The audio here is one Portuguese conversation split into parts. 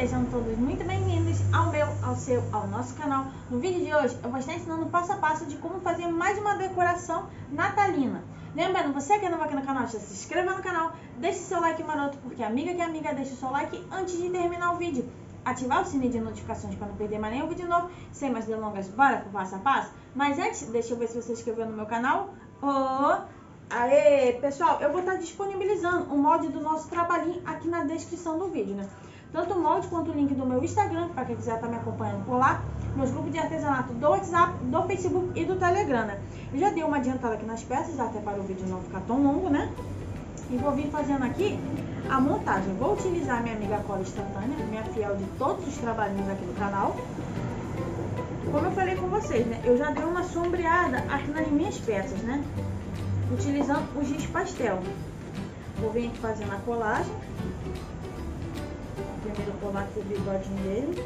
Sejam todos muito bem-vindos ao nosso canal. No vídeo de hoje eu vou estar ensinando passo a passo de como fazer mais uma decoração natalina. Lembrando, você que é novo aqui no canal, já se inscreva no canal, deixe seu like maroto, porque amiga que é amiga, deixe o seu like antes de terminar o vídeo. Ativar o sininho de notificações para não perder mais nenhum vídeo novo. Sem mais delongas, bora pro passo a passo? Mas antes, deixa eu ver se você se inscreveu no meu canal. Aê, pessoal, eu vou estar disponibilizando o molde do nosso trabalhinho aqui na descrição do vídeo, né? Tanto o molde quanto o link do meu Instagram, para quem quiser estar me acompanhando por lá, meus grupos de artesanato do WhatsApp, do Facebook e do Telegram, né? Eu já dei uma adiantada aqui nas peças, até para o vídeo não ficar tão longo, né? E vou vir fazendo aqui a montagem. Vou utilizar minha amiga cola instantânea, minha fiel de todos os trabalhinhos aqui do canal. Como eu falei com vocês, né? Eu já dei uma sombreada aqui nas minhas peças, né? Utilizando o giz pastel. Vou vir aqui fazendo a colagem. Primeiro colar aqui o bigodinho dele.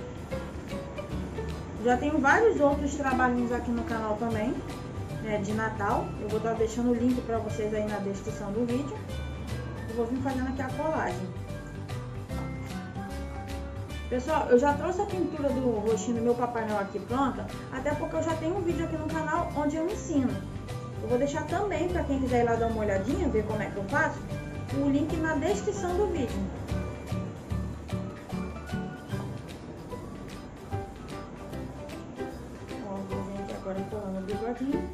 Já tenho vários outros trabalhinhos aqui no canal também, né, de Natal. Eu vou estar deixando o link para vocês aí na descrição do vídeo. Eu vou vir fazendo aqui a colagem. Pessoal, eu já trouxe a pintura do rostinho do meu Papai Noel aqui pronta, até porque eu já tenho um vídeo aqui no canal onde eu ensino. Eu vou deixar também, para quem quiser ir lá dar uma olhadinha, ver como é que eu faço, o link na descrição do vídeo. Ó, vou vir aqui agora colando o bigodinho.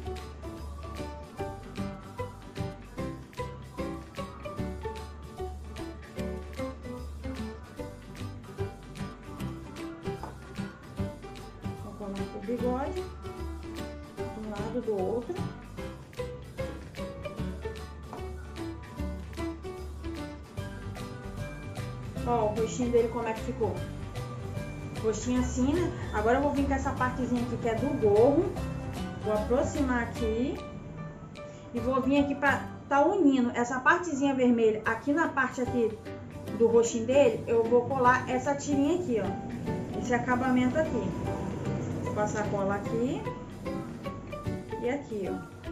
Vou colar o bigode de um lado do outro. Ó, o rostinho dele como é que ficou. Rostinho assim, né? Agora eu vou vir com essa partezinha aqui que é do gorro. Vou aproximar aqui. E vou vir aqui pra tá unindo essa partezinha vermelha aqui na parte aqui do rostinho dele. Eu vou colar essa tirinha aqui, ó. Esse acabamento aqui. Vou passar a cola aqui. E aqui, ó.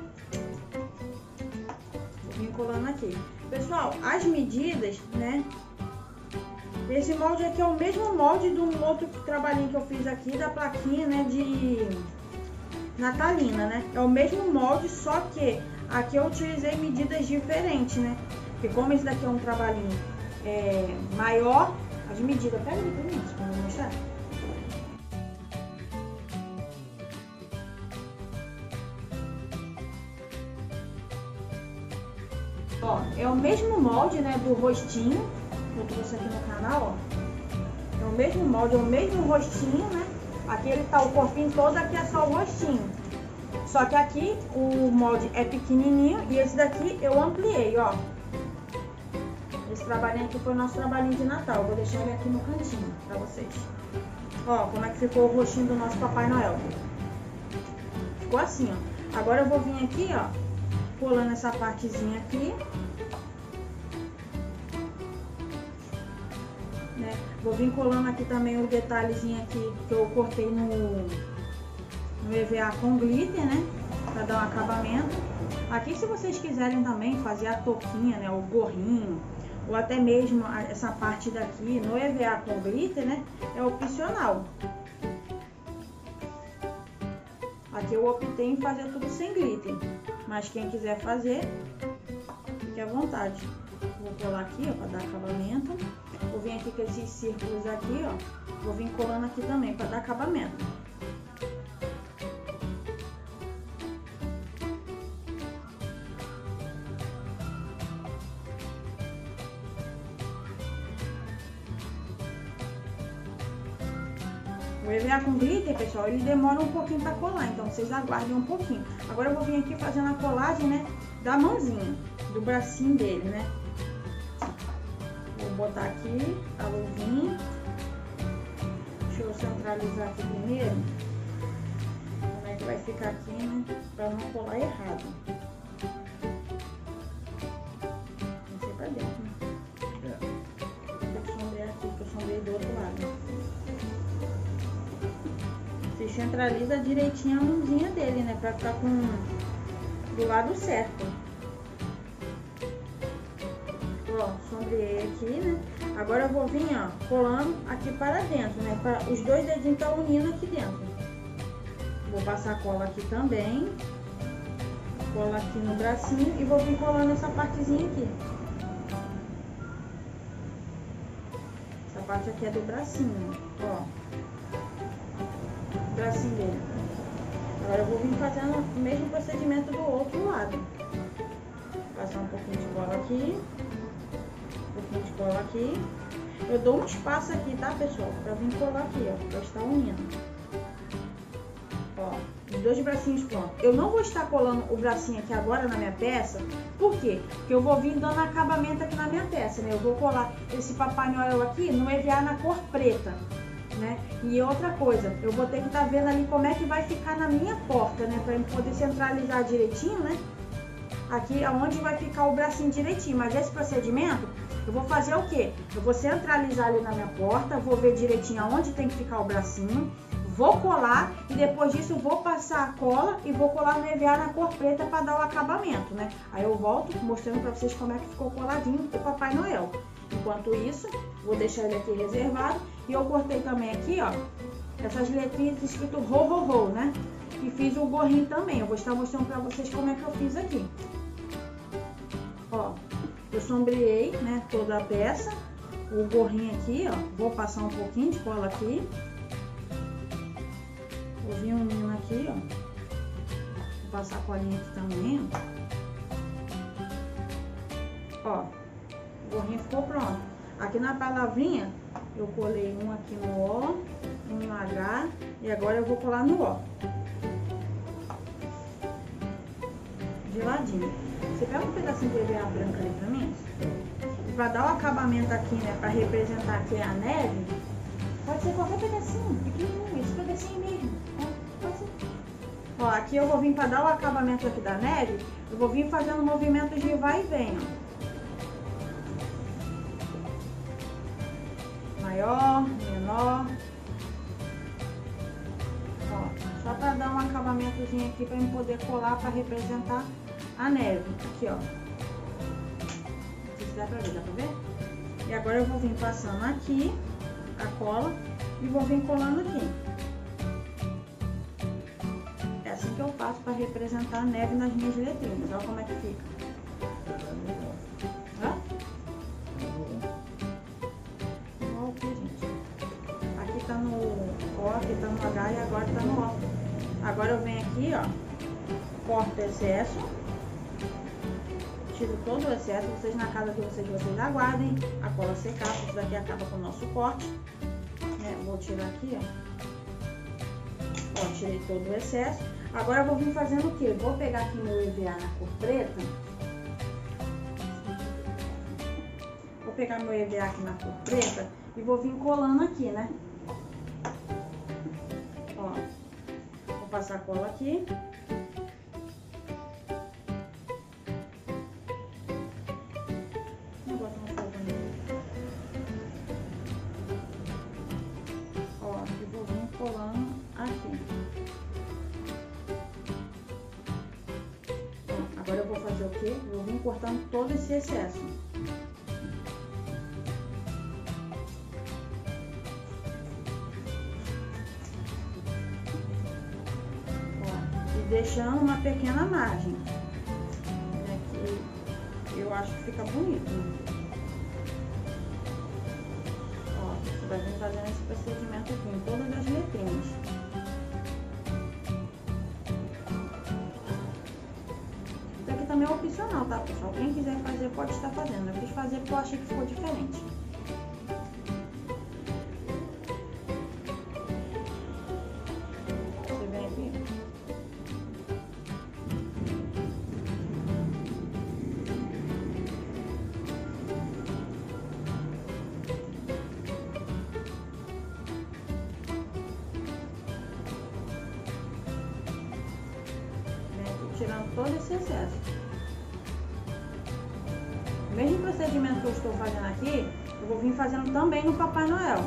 Vou vir colando aqui. Pessoal, as medidas, né? Esse molde aqui é o mesmo molde do outro trabalhinho que eu fiz aqui, da plaquinha, né, de natalina, né? É o mesmo molde, só que aqui eu utilizei medidas diferentes, né? Porque como esse daqui é um trabalhinho maior, as medidas... Pega ali pra mim, pra eu mostrar. Ó, é o mesmo molde, né, do rostinho. Eu trouxe aqui no canal, ó. É o mesmo molde, é o mesmo rostinho, né? Aqui ele tá o corpinho todo, aqui é só o rostinho. Só que aqui o molde é pequenininho e esse daqui eu ampliei, ó. Esse trabalhinho aqui foi o nosso trabalhinho de Natal. Vou deixar ele aqui no cantinho pra vocês. Ó, como é que ficou o rostinho do nosso Papai Noel. Ficou assim, ó. Agora eu vou vir aqui, ó, colando essa partezinha aqui. Né? Vou vir colando aqui também o detalhezinho aqui que eu cortei no EVA com glitter, né? Pra dar um acabamento. Aqui, se vocês quiserem também fazer a touquinha, né? O gorrinho, ou até mesmo essa parte daqui no EVA com glitter, né? É opcional. Aqui eu optei em fazer tudo sem glitter, mas quem quiser fazer, fique à vontade. Vou colar aqui, ó, para dar acabamento. Vou vir aqui com esses círculos aqui, ó. Vou vir colando aqui também para dar acabamento. O EVA com glitter, pessoal, ele demora um pouquinho para colar, então vocês aguardem um pouquinho. Agora eu vou vir aqui fazendo a colagem, né, da mãozinha, do bracinho dele, né. Vou botar aqui a luvinha. Deixa eu centralizar aqui primeiro. Como é que vai ficar aqui, né? Pra não colar errado. Não sei pra dentro, né? Tem que sombrear aqui, porque eu sombrei do outro lado. Você centraliza direitinho a mãozinha dele, né? Pra ficar do lado certo. Ó, sombreei aqui, né? Agora eu vou vir, ó, colando aqui para dentro, né? Para os dois dedinhos tá unindo aqui dentro. Vou passar cola aqui também. Cola aqui no bracinho e vou vir colando essa partezinha aqui. Essa parte aqui é do bracinho, ó. O bracinho dele. Agora eu vou vir fazendo o mesmo procedimento do outro lado. Passar um pouquinho de cola aqui. Um pouquinho de cola aqui. Eu dou um espaço aqui, tá, pessoal? Pra vir colar aqui, ó. Pra estar unindo. Ó, os dois bracinhos prontos. Eu não vou estar colando o bracinho aqui agora na minha peça. Por quê? Porque eu vou vir dando acabamento aqui na minha peça, né? Eu vou colar esse Papai Noel aqui no EVA na cor preta, né? E outra coisa, eu vou ter que estar vendo ali como é que vai ficar na minha porta, né? Pra eu poder centralizar direitinho, né? Aqui aonde vai ficar o bracinho direitinho. Mas esse procedimento, eu vou fazer o quê? Eu vou centralizar ali na minha porta, vou ver direitinho aonde tem que ficar o bracinho. Vou colar e depois disso eu vou passar a cola e vou colar no EVA na cor preta para dar o acabamento, né? Aí eu volto mostrando para vocês como é que ficou coladinho o Papai Noel. Enquanto isso, vou deixar ele aqui reservado. E eu cortei também aqui, ó, essas letrinhas escrito ho, ho, ho, né? E fiz o gorrinho também. Eu vou estar mostrando para vocês como é que eu fiz aqui. Ó, eu sombreei, né, toda a peça. O gorrinho aqui, ó, vou passar um pouquinho de cola aqui. Vou vir unindo aqui, ó. Vou passar a colinha aqui também, ó. Ó, o gorrinho ficou pronto. Aqui na palavrinha, eu colei um aqui no O, um no H, e agora eu vou colar no O. De ladinho. Você pega um pedacinho de EVA branca ali pra mim? E pra dar o acabamento aqui, né, pra representar que é a neve, pode ser qualquer pedacinho, pequenininho, esse pedacinho mesmo. Pode ser. Ó, aqui eu vou vir para dar o acabamento aqui da neve, eu vou vir fazendo movimentos de vai e vem, ó. Maior, menor. Ó, só para dar um acabamentozinho aqui para eu poder colar para representar a neve. Aqui, ó. Não sei se dá pra ver, E agora eu vou vir passando aqui a cola e vou vir colando aqui. É assim que eu faço para representar a neve nas minhas letrinhas. Olha como é que fica. Hã? Igual aqui, gente. Aqui tá no O, aqui tá no H e agora tá no O. Agora eu venho aqui, ó, corto o excesso. Tiro todo o excesso. Vocês na casa de vocês aguardem a cola secar, porque isso daqui acaba com o nosso corte. Vou tirar aqui, ó. Ó, tirei todo o excesso. Agora eu vou vir fazendo o quê? Vou pegar aqui meu EVA na cor preta. Vou pegar meu EVA aqui na cor preta e vou vir colando aqui, né? Ó, vou passar a cola aqui. Colando aqui. Agora eu vou fazer o quê? Eu vou vir cortando todo esse excesso. Ó, e deixando uma pequena margem, né, que eu acho que fica bonito, né? Vai vir fazendo esse procedimento aqui em todas as letrinhas. Isso aqui também é opcional, tá, pessoal? Quem quiser fazer pode estar fazendo. Eu quis fazer porque eu achei que ficou diferente. Você vem aqui. Tirando todo esse excesso. O mesmo procedimento que eu estou fazendo aqui, eu vou vir fazendo também no Papai Noel.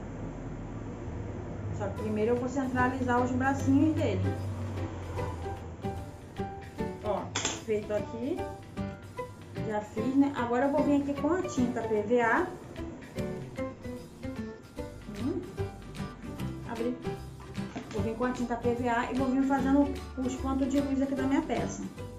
Só que primeiro eu vou centralizar os bracinhos dele. Ó, feito aqui. Já fiz, né? Agora eu vou vir aqui com a tinta PVA. Abri. Vou vir com a tinta PVA e vou vir fazendo os pontos de luz aqui da minha peça.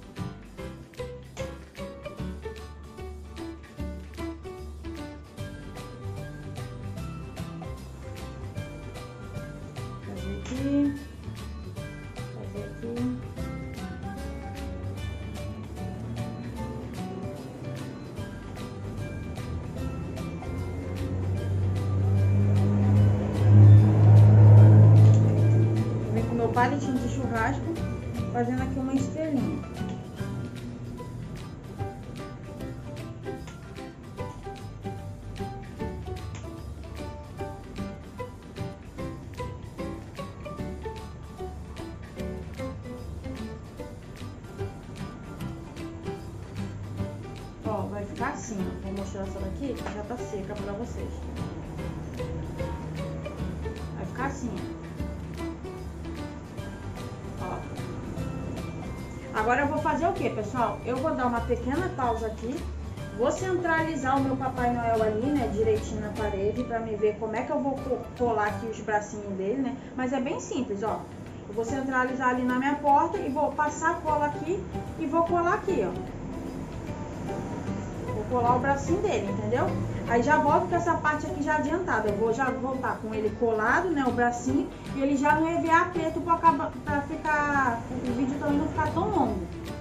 Fazer aqui. Fazer aqui. Palitinho de churrasco, fazendo aqui uma estrelinha. Ó, vai ficar assim, ó. Vou mostrar essa daqui que já tá seca pra vocês. Vai ficar assim, ó. Agora eu vou fazer o que, pessoal? Eu vou dar uma pequena pausa aqui, vou centralizar o meu Papai Noel ali, né, direitinho na parede, pra me ver como é que eu vou colar aqui os bracinhos dele, né? Mas é bem simples, ó. Eu vou centralizar ali na minha porta e vou passar a cola aqui e vou colar aqui, ó. Vou colar o bracinho dele, entendeu? Aí já volto com essa parte aqui já adiantada. Eu vou já voltar com ele colado, né, o bracinho, e ele já no EVA preto pra ficar, o vídeo também não ficar tão longo.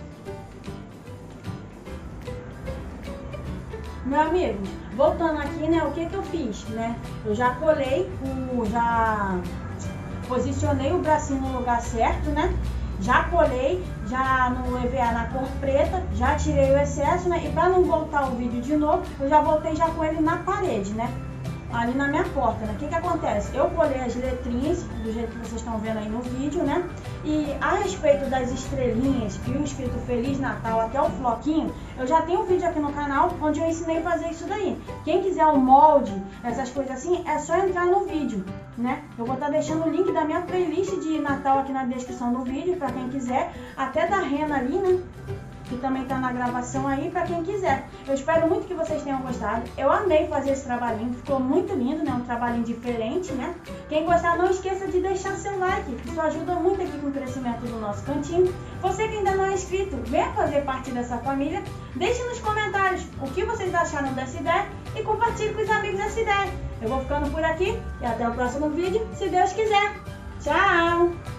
Meu amigos, voltando aqui, né, o que eu fiz, né? Eu já colei, já posicionei o bracinho no lugar certo, né? Já colei, já no EVA na cor preta, já tirei o excesso, né? E pra não voltar o vídeo de novo, eu já voltei já com ele na parede, né? Ali na minha porta, né? O que acontece? Eu colei as letrinhas, do jeito que vocês estão vendo aí no vídeo, né? E a respeito das estrelinhas e o escrito Feliz Natal até o floquinho, eu já tenho um vídeo aqui no canal onde eu ensinei a fazer isso daí. Quem quiser um molde, essas coisas assim, é só entrar no vídeo, né? Eu vou estar deixando o link da minha playlist de Natal aqui na descrição do vídeo, pra quem quiser, até da rena ali, né? Que também tá na gravação aí pra quem quiser. Eu espero muito que vocês tenham gostado. Eu amei fazer esse trabalhinho, ficou muito lindo, né? Um trabalhinho diferente, né? Quem gostar, não esqueça de deixar seu like, isso ajuda muito aqui com o crescimento do nosso cantinho. Você que ainda não é inscrito, venha fazer parte dessa família. Deixe nos comentários o que vocês acharam dessa ideia e compartilhe com os amigos essa ideia. Eu vou ficando por aqui e até o próximo vídeo, se Deus quiser. Tchau!